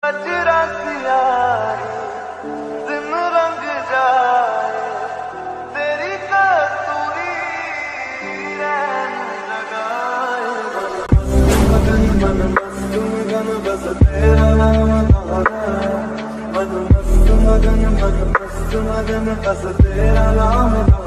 कचरा सियाही दिन रंग जाए तेरी कसूरी रैन लगाए मगन मन मस्त मगन बस तेरा नाम तारा मन मस्त मगन मन मस्त मगन बस तेरा नाम